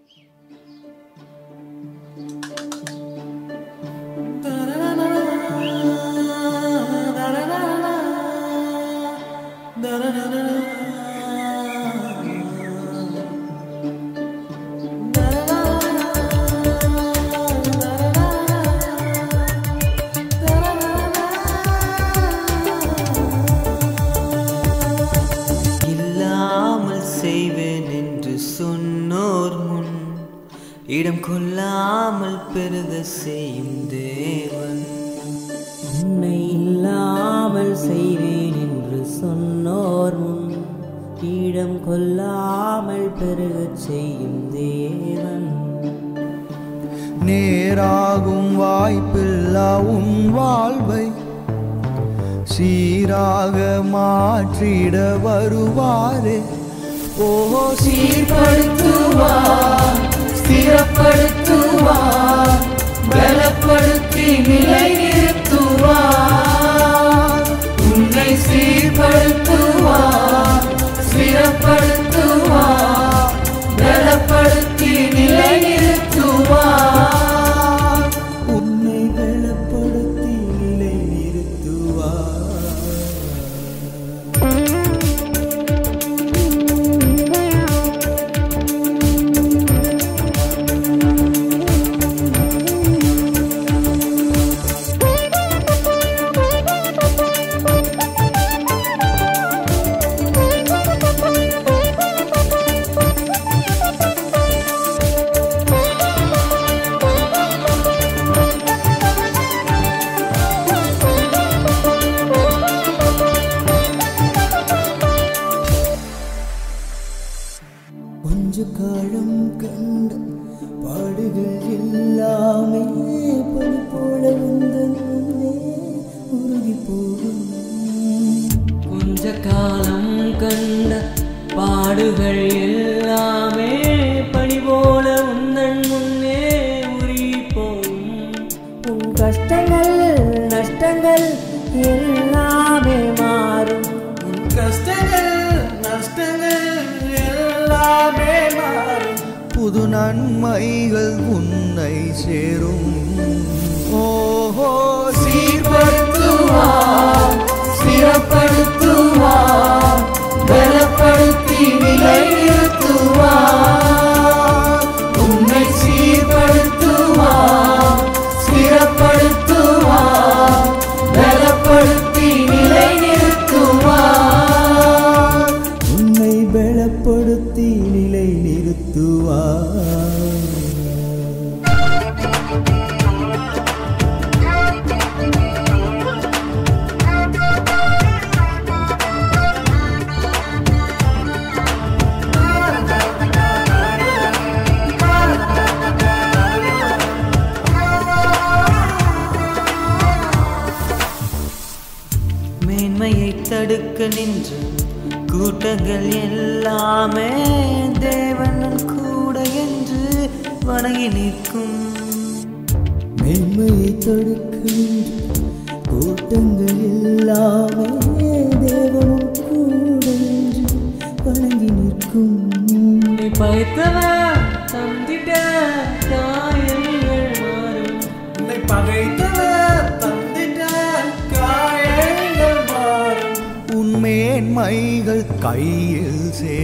செய்வேன் என்று சொன்னோர் முன் இடம் கொள்ளாமல் பெருக செய்யும் தேவன். உன்னை இல்லாமல் செய்வேன் என்று சொன்னோர் முன் இடம் கொள்ளாமல் பெருக செய்யும் தேவன். நேராகும் வாய்ப்பில்லா உன் வாழ்வை சீராக மாற்றிட வருவாரே. ஓஹோ, சீர்படுத்துவார், ஸ்திரப்படுத்துவார், பலப்படுத்தி நிலை நிறுத்துவார். உன்னை சீர்படுத்துவார், ஸ்திரப்படுத்துவார், பலப்படுத்தி நிலை நிறுத்துவார். உன்னை பலப்படுத்தி நிலை நிறுத்துவார். கொஞ்ச காலம் கண்ட பாடுகள் எல்லாமே பனி போல உந்தன்னே உருகி போகும். கொஞ்ச காலம் கண்ட பாடுகள் எல்லாமே பனி போல உந்தன் முன்னே உருகி போகும். உன் கஷ்டங்கள் நஷ்டங்கள் எல்லாமே மாறும். உன் கஷ்டங்கள் நஷ்டங்கள் எல்லாமே மாறும். புது நன்மைகள் உன்னை சேரும். ஓஹோ, சீர்படுத்துவார், ஸ்திரப்படுத்துவார், பலப்படுத்தி நிலை நிறுத்துவார். உன்னை சீர்படுத்துவார், ஸ்திரப்படுத்துவார், பலப்படுத்தி நிலை நிறுத்துவார். உன்னை பலப்படுத்தி நிலை நிறுத்துவார். மேன்மையை தடுக்க நின்ற கூட்டங்கள் எல்லாமே தேவன் கூட என்று வணங்கி நிற்கும். மேன்மையை தடுக்க கூட்டங்கள் எல்லாமே தேவனும் கூட என்று வணங்கி நிற்கும். நீ பகைத்தவ தந்திட்ட காயங்கள் மாறும். உன்னை பகைத்தவர் தந்திட்ட காயங்கள் மாறும். உன் மேன்மைகள் கையில்